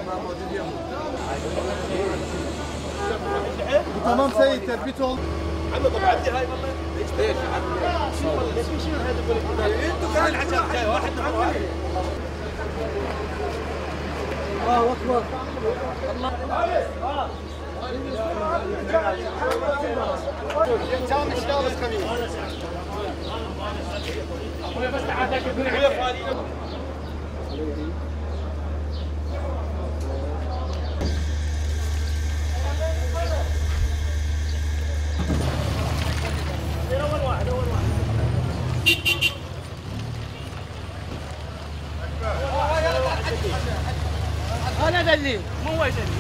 تمام سيد تثبيت والله. عمي طب عندي هاي والله. ليش؟ ليش شنو هذا يقول انتم كل العشاء جاي واحد نفر واحد. الله اكبر. الله كان اشتغل خميس. بس تعال تاكل هذا اللي مو وجه